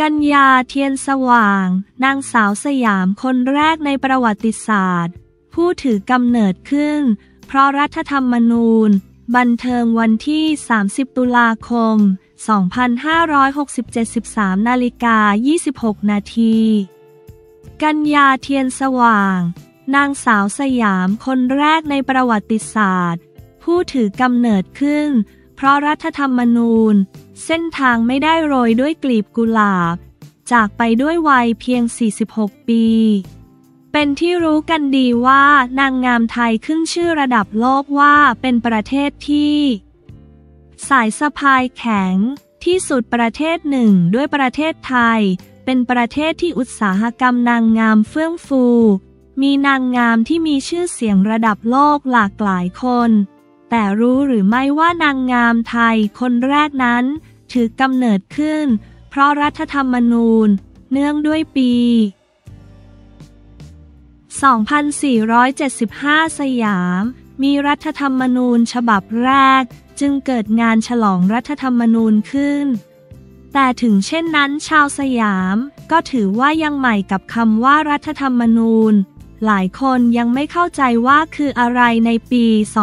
กัญญา เทียนสว่างนางสาวสยามคนแรกในประวัติศาสตร์ผู้ถือกำเนิดขึ้นเพราะรัฐธรรมนูญบันเทิงวันที่30ตุลาคม2567 13:26 นาทีกัญญา เทียนสว่างนางสาวสยามคนแรกในประวัติศาสตร์ผู้ถือกำเนิดขึ้นเพราะรัฐธรรมนูญเส้นทางไม่ได้โรยด้วยกลีบกุหลาบจากไปด้วยวัยเพียง46ปีเป็นที่รู้กันดีว่านางงามไทยขึ้นชื่อระดับโลกว่าเป็นประเทศที่สายสะพายแข็งที่สุดประเทศหนึ่งด้วยประเทศไทยเป็นประเทศที่อุตสาหกรรมนางงามเฟื่องฟูมีนางงามที่มีชื่อเสียงระดับโลกหลากหลายคนแต่รู้หรือไม่ว่านางงามไทยคนแรกนั้นถือกำเนิดขึ้นเพราะรัฐธรรมนูญเนื่องด้วยปี2475สยามมีรัฐธรรมนูญฉบับแรกจึงเกิดงานฉลองรัฐธรรมนูญขึ้นแต่ถึงเช่นนั้นชาวสยามก็ถือว่ายังใหม่กับคำว่ารัฐธรรมนูญหลายคนยังไม่เข้าใจว่าคืออะไรในปี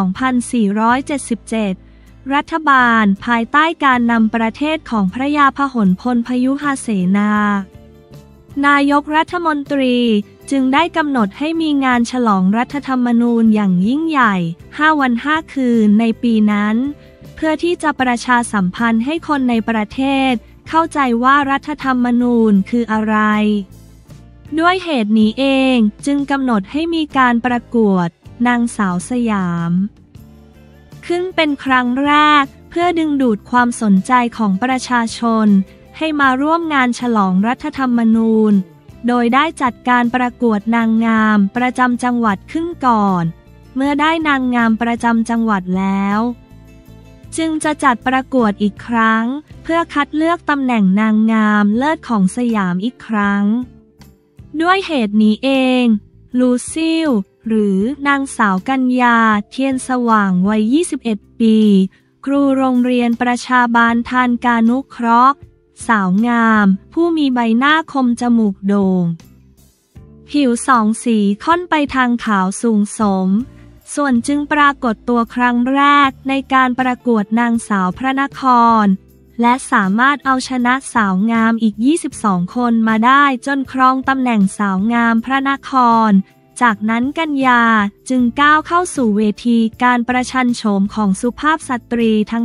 2477 รัฐบาลภายใต้การนำประเทศของพระยาพหลพลพยุหเสนานายกรัฐมนตรีจึงได้กำหนดให้มีงานฉลองรัฐธรรมนูญอย่างยิ่งใหญ่5 วัน 5 คืนในปีนั้นเพื่อที่จะประชาสัมพันธ์ให้คนในประเทศเข้าใจว่ารัฐธรรมนูญคืออะไรด้วยเหตุนี้เองจึงกำหนดให้มีการประกวดนางสาวสยามขึ้นเป็นครั้งแรกเพื่อดึงดูดความสนใจของประชาชนให้มาร่วมงานฉลองรัฐธรรมนูญโดยได้จัดการประกวดนางงามประจำจังหวัดขึ้นก่อนเมื่อได้นางงามประจำจังหวัดแล้วจึงจะจัดประกวดอีกครั้งเพื่อคัดเลือกตำแหน่งนางงามเลิศของสยามอีกครั้งด้วยเหตุนี้เองลูซิลหรือนางสาวกัญญาเทียนสว่างวัย21ปีครูโรงเรียนประชาบาลทานกานุเคราะห์สาวงามผู้มีใบหน้าคมจมูกโด่งผิวสองสีค่อนไปทางขาวสูงสมส่วนจึงปรากฏตัวครั้งแรกในการประกวดนางสาวพระนครและสามารถเอาชนะสาวงามอีก22คนมาได้จนครองตำแหน่งสาวงามพระนครจากนั้นกัญญาจึงก้าวเข้าสู่เวทีการประชันโฉมของสุภาพสตรีทั้ง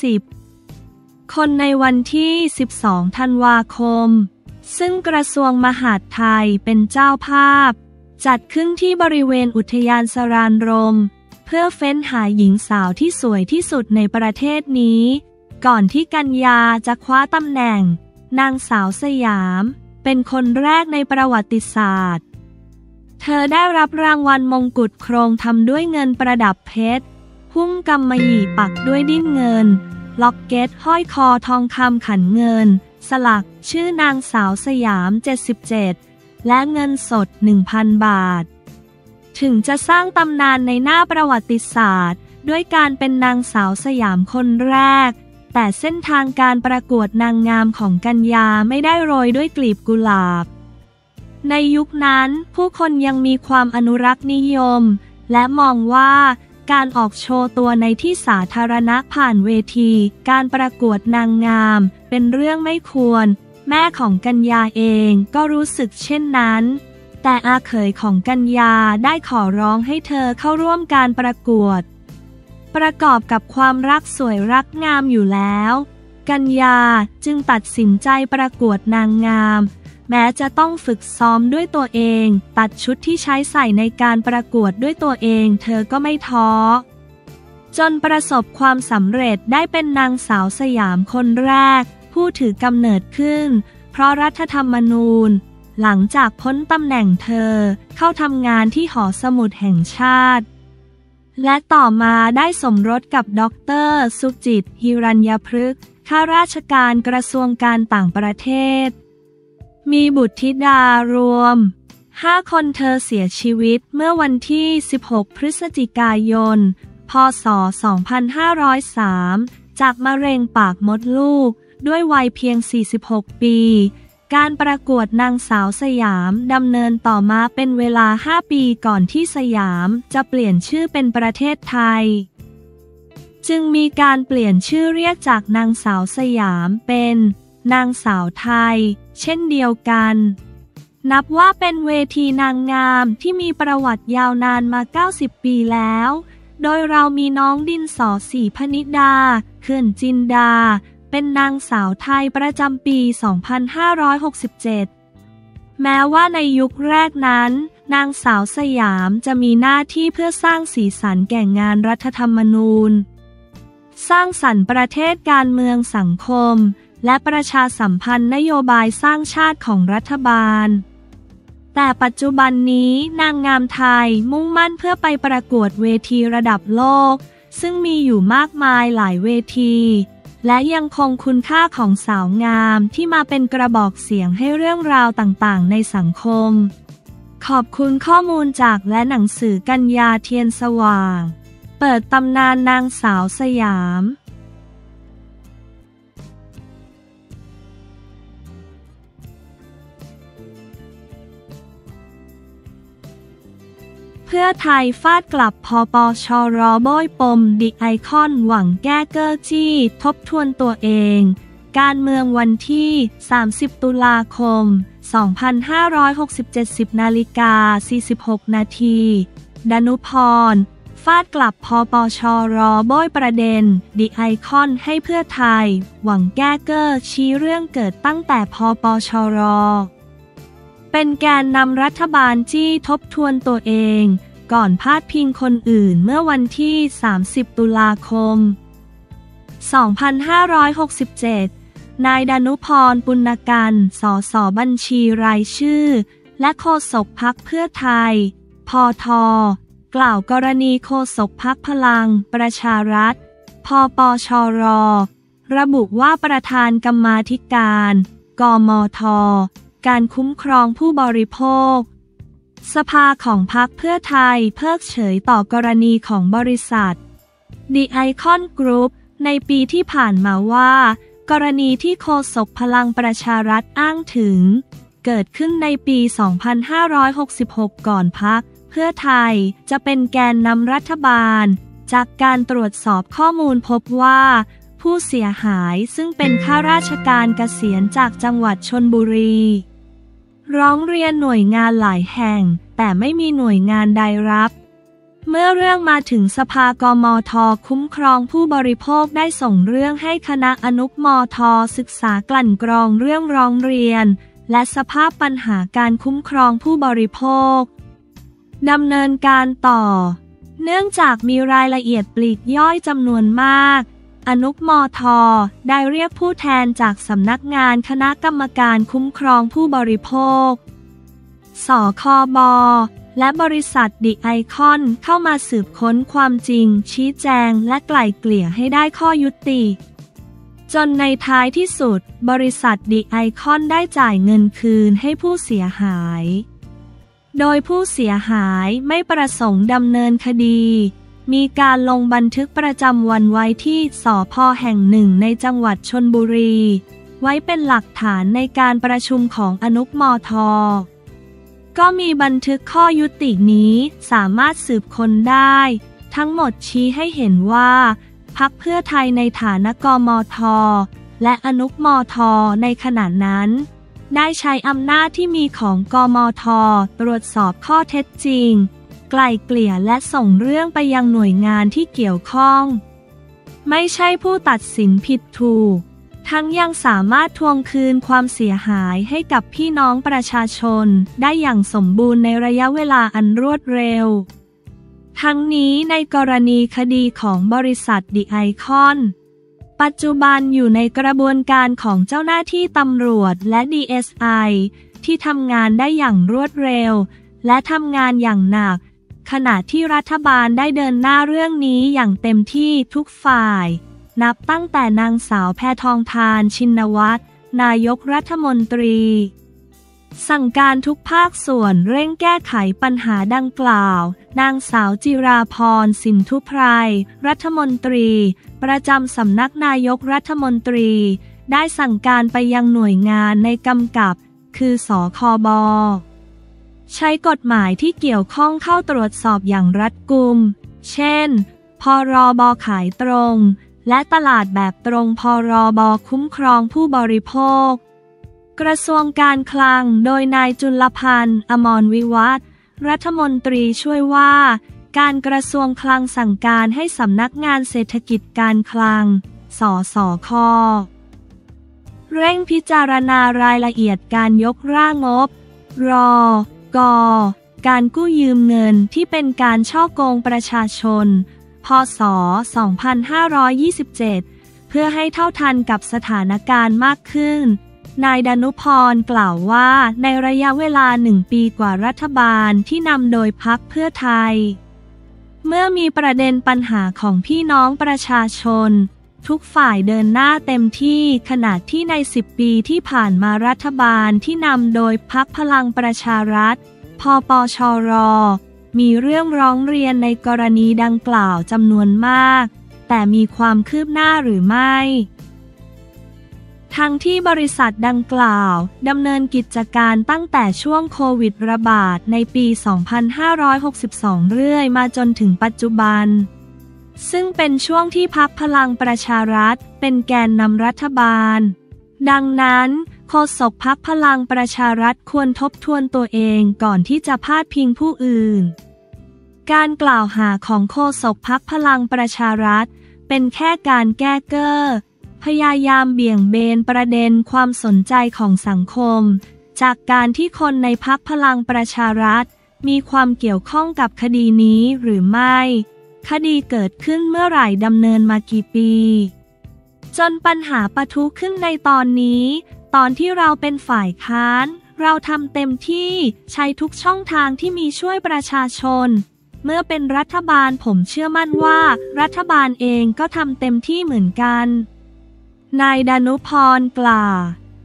50คนในวันที่12ธันวาคมซึ่งกระทรวงมหาดไทยเป็นเจ้าภาพจัดขึ้นที่บริเวณอุทยานสรานรมเพื่อเฟ้นหาหญิงสาวที่สวยที่สุดในประเทศนี้ก่อนที่กัญญาจะคว้าตำแหน่งนางสาวสยามเป็นคนแรกในประวัติศาสตร์เธอได้รับรางวัลมงกุฎโครงทำด้วยเงินประดับเพชรหุ้มกำมะหยี่ปักด้วยดิ้นเงินล็อกเก็ตห้อยคอทองคำขันเงินสลักชื่อนางสาวสยาม77และเงินสด 1,000 บาทถึงจะสร้างตำนานในหน้าประวัติศาสตร์ด้วยการเป็นนางสาวสยามคนแรกแต่เส้นทางการประกวดนางงามของกัญญาไม่ได้โรยด้วยกลีบกุหลาบในยุคนั้นผู้คนยังมีความอนุรักษ์นิยมและมองว่าการออกโชว์ตัวในที่สาธารณะผ่านเวทีการประกวดนางงามเป็นเรื่องไม่ควรแม่ของกัญญาเองก็รู้สึกเช่นนั้นแต่อาเขยของกัญญาได้ขอร้องให้เธอเข้าร่วมการประกวดประกอบกับความรักสวยรักงามอยู่แล้วกัญญาจึงตัดสินใจประกวดนางงามแม้จะต้องฝึกซ้อมด้วยตัวเองตัดชุดที่ใช้ใส่ในการประกวดด้วยตัวเองเธอก็ไม่ท้อจนประสบความสำเร็จได้เป็นนางสาวสยามคนแรกผู้ถือกำเนิดขึ้นเพราะรัฐธรรมนูญหลังจากพ้นตำแหน่งเธอเข้าทำงานที่หอสมุดแห่งชาติและต่อมาได้สมรสกับดร.สุจิตต์ หิรัญญพฤกษ์ข้าราชการกระทรวงการต่างประเทศมีบุตรธิดารวม5 คนเธอเสียชีวิตเมื่อวันที่16พฤศจิกายนพ.ศ. 2503จากมะเร็งปากมดลูกด้วยวัยเพียง46ปีการประกวดนางสาวสยามดำเนินต่อมาเป็นเวลา 5 ปีก่อนที่สยามจะเปลี่ยนชื่อเป็นประเทศไทยจึงมีการเปลี่ยนชื่อเรียกจากนางสาวสยามเป็นนางสาวไทยเช่นเดียวกันนับว่าเป็นเวทีนางงามที่มีประวัติยาวนานมา 90 ปีแล้วโดยเรามีน้องดินสอศรีพนิดาเขื่อนจินดาเป็นนางสาวไทยประจำปี 2567 แม้ว่าในยุคแรกนั้นนางสาวสยามจะมีหน้าที่เพื่อสร้างสีสันแก่งานรัฐธรรมนูญสร้างสรรค์ประเทศการเมืองสังคมและประชาสัมพันธ์นโยบายสร้างชาติของรัฐบาลแต่ปัจจุบันนี้นางงามไทยมุ่งมั่นเพื่อไปประกวดเวทีระดับโลกซึ่งมีอยู่มากมายหลายเวทีและยังคงคุณค่าของสาวงามที่มาเป็นกระบอกเสียงให้เรื่องราวต่างๆในสังคมขอบคุณข้อมูลจากและหนังสือกัญญาเทียนสว่างเปิดตำนานนางสาวสยามเพื่อไทยฟาดกลับพปชร.โบยปมดิไอคอนหวังแก้เก้อจี้ทบทวนตัวเองการเมืองวันที่ 30 ตุลาคม 2567 10:46 นาทีดนุพรฟาดกลับพปชร.โบยประเด็นดิไอคอนให้เพื่อไทยหวังแก้เก้อชี้เรื่องเกิดตั้งแต่พปชร.เป็นแกนนำรัฐบาลจี้ทบทวนตัวเองก่อนพาดพิงคนอื่นเมื่อวันที่ 30 ตุลาคม 2567 นายดนุพร ปุณกัน สส.บัญชีรายชื่อและโฆษกพรรคเพื่อไทยพท.กล่าวกรณีโฆษกพรรคพลังประชารัฐพปชร.ระบุว่าประธานกรรมาธิการกมท.การคุ้มครองผู้บริโภคสภาของพรรคเพื่อไทยเพิกเฉยต่อกรณีของบริษัท The Icon Group ในปีที่ผ่านมาว่ากรณีที่โฆษกพลังประชารัฐอ้างถึงเกิดขึ้นในปี 2566 ก่อนพรรคเพื่อไทยจะเป็นแกนนำรัฐบาลจากการตรวจสอบข้อมูลพบว่าผู้เสียหายซึ่งเป็นข้าราชการเกษียณจากจังหวัดชลบุรีร้องเรียนหน่วยงานหลายแห่งแต่ไม่มีหน่วยงานใดรับเมื่อเรื่องมาถึงสภากมท.คุ้มครองผู้บริโภคได้ส่งเรื่องให้คณะอนุมท.ศึกษากลั่นกรองเรื่องร้องเรียนและสภาพปัญหาการคุ้มครองผู้บริโภคดำเนินการต่อเนื่องจากมีรายละเอียดปลีกย่อยจำนวนมากอนุมท.ได้เรียกผู้แทนจากสำนักงานคณะกรรมการคุ้มครองผู้บริโภคสคบ.และบริษัทดิไอคอนเข้ามาสืบค้นความจริงชี้แจงและไกล่เกลี่ยให้ได้ข้อยุติจนในท้ายที่สุดบริษัทดิไอคอนได้จ่ายเงินคืนให้ผู้เสียหายโดยผู้เสียหายไม่ประสงค์ดำเนินคดีมีการลงบันทึกประจำวันไว้ที่สภ.แห่งหนึ่งในจังหวัดชลบุรีไว้เป็นหลักฐานในการประชุมของอนุมท.ก็มีบันทึกข้อยุตินี้สามารถสืบค้นได้ทั้งหมดชี้ให้เห็นว่าพรรคเพื่อไทยในฐานะกมท.และอนุมท.ในขณะนั้นได้ใช้อำนาจที่มีของกมท.ตรวจสอบข้อเท็จจริงไกล่เกลี่ยและส่งเรื่องไปยังหน่วยงานที่เกี่ยวข้องไม่ใช่ผู้ตัดสินผิดถูกทั้งยังสามารถทวงคืนความเสียหายให้กับพี่น้องประชาชนได้อย่างสมบูรณ์ในระยะเวลาอันรวดเร็วทั้งนี้ในกรณีคดีของบริษัทดิไอคอนปัจจุบันอยู่ในกระบวนการของเจ้าหน้าที่ตำรวจและ DSI ที่ทำงานได้อย่างรวดเร็วและทำงานอย่างหนักขณะที่รัฐบาลได้เดินหน้าเรื่องนี้อย่างเต็มที่ทุกฝ่ายนับตั้งแต่นางสาวแพทองธารชินวัตรนายกรัฐมนตรีสั่งการทุกภาคส่วนเร่งแก้ไขปัญหาดังกล่าวนางสาวจิราพรสินธุไพรรัฐมนตรีประจำสำนักนายกรัฐมนตรีได้สั่งการไปยังหน่วยงานในกำกับคือสคบ.ใช้กฎหมายที่เกี่ยวข้องเข้าตรวจสอบอย่างรัดกุมเช่นพรบ.ขายตรงและตลาดแบบตรงพรบ.คุ้มครองผู้บริโภคกระทรวงการคลังโดยนายจุลพันธ์ อมรวิวัฒน์รัฐมนตรีช่วยว่าการกระทรวงคลังสั่งการให้สำนักงานเศรษฐกิจการคลังสสค.เร่งพิจารณารายละเอียดการยกร่างงบรก.การกู้ยืมเงินที่เป็นการฉ้อโกงประชาชนพ.ศ. 2527 เพื่อให้เท่าทันกับสถานการณ์มากขึ้นนายดนุพรกล่าวว่าในระยะเวลา1 ปีกว่ารัฐบาลที่นำโดยพรรคเพื่อไทยเมื่อมีประเด็นปัญหาของพี่น้องประชาชนทุกฝ่ายเดินหน้าเต็มที่ขณะที่ใน10 ปีที่ผ่านมารัฐบาลที่นำโดยพรรคพลังประชารัฐพปชร.มีเรื่องร้องเรียนในกรณีดังกล่าวจำนวนมากแต่มีความคืบหน้าหรือไม่ทั้งที่บริษัทดังกล่าวดำเนินกิจการตั้งแต่ช่วงโควิดระบาดในปี 2562 เรื่อยมาจนถึงปัจจุบันซึ่งเป็นช่วงที่พรรคพลังประชารัฐเป็นแกนนำรัฐบาลดังนั้นโฆษกพรรคพลังประชารัฐควรทบทวนตัวเองก่อนที่จะพาดพิงผู้อื่นการกล่าวหาของโฆษกพรรคพลังประชารัฐเป็นแค่การแก้เก้อพยายามเบี่ยงเบนประเด็นความสนใจของสังคมจากการที่คนในพรรคพลังประชารัฐมีความเกี่ยวข้องกับคดีนี้หรือไม่คดีเกิดขึ้นเมื่อไหร่ดำเนินมากี่ปีจนปัญหาปะทุขึ้นในตอนนี้ตอนที่เราเป็นฝ่ายค้านเราทำเต็มที่ใช้ทุกช่องทางที่มีช่วยประชาชนเมื่อเป็นรัฐบาลผมเชื่อมั่นว่ารัฐบาลเองก็ทำเต็มที่เหมือนกันนายดนุพรกล่าว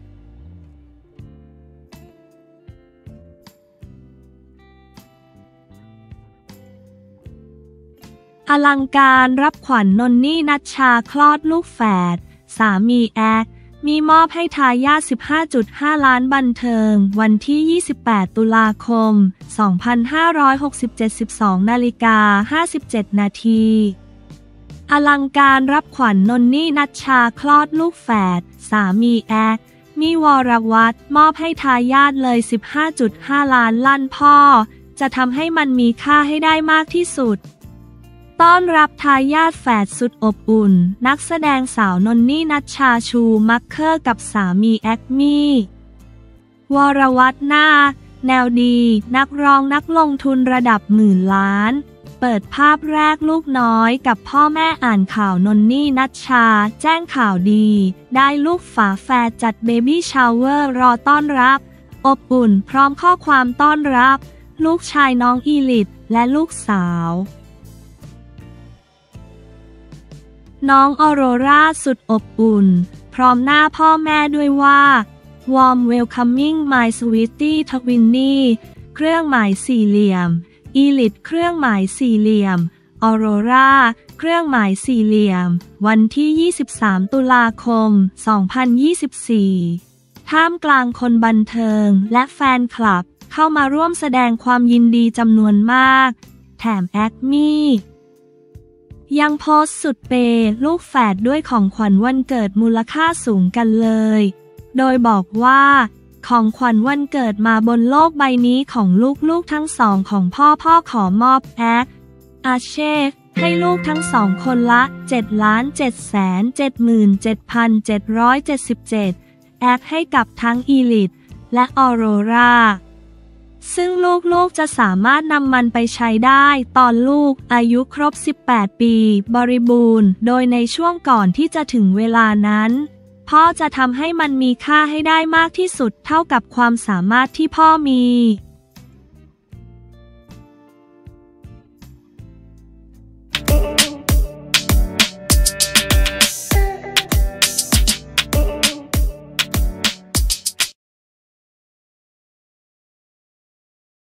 อลังการรับขวัญนนนี่ณัชชาคลอดลูกแฝดสามีแอ๊กมีมอบให้ทายาท 15.5 ล้านบันเทิงวันที่ 28 ตุลาคม 2567 12:57 นาทีอลังการรับขวัญนนนี่ณัชชาคลอดลูกแฝดสามีแอ๊กมีวรวัฒน์มอบให้ทายาทเลย 15.5 ล้านลั่นพ่อจะทำให้มันมีค่าให้ได้มากที่สุดต้อนรับทายาทแฝดสุดอบอุ่นนักแสดงสาวนนนี่ณัชชาชูมักเคอร์กับสามีแอ๊กมี่วรวัฒน์นาคแนวดีนักร้องนักลงทุนระดับหมื่นล้านเปิดภาพแรกลูกน้อยกับพ่อแม่อ่านข่าวนนนี่ณัชชาแจ้งข่าวดีได้ลูกฝาแฝดจัดเบบี้ชาวเวอร์รอต้อนรับอบอุ่นพร้อมข้อความต้อนรับลูกชายน้องอีลิตและลูกสาวน้องออโรราสุดอบอุ่นพร้อมหน้าพ่อแม่ด้วยว่า Warm Welcoming My Sweetie Twinnie เครื่องหมายสี่เหลี่ยมอีลิตเครื่องหมายสี่เหลี่ยมออโรราเครื่องหมายสี่เหลี่ยมวันที่ 23 ตุลาคม 2024 ท่ามกลางคนบันเทิงและแฟนคลับเข้ามาร่วมแสดงความยินดีจำนวนมากแถมแอ๊กมี่ยังโพสต์สุดเปย์ลูกแฝดด้วยของขวัญวันเกิดมูลค่าสูงกันเลยโดยบอกว่าของขวัญวันเกิดมาบนโลกใบนี้ของลูกๆทั้งสองของพ่อขอมอบแอ๊กอาเชฟให้ลูกทั้งสองคนละ 7,777,777 แอ๊กให้กับทั้งอีลิตและออโรราซึ่งลูกๆจะสามารถนำมันไปใช้ได้ตอนลูกอายุครบ 18 ปีบริบูรณ์โดยในช่วงก่อนที่จะถึงเวลานั้นพ่อจะทำให้มันมีค่าให้ได้มากที่สุดเท่ากับความสามารถที่พ่อมี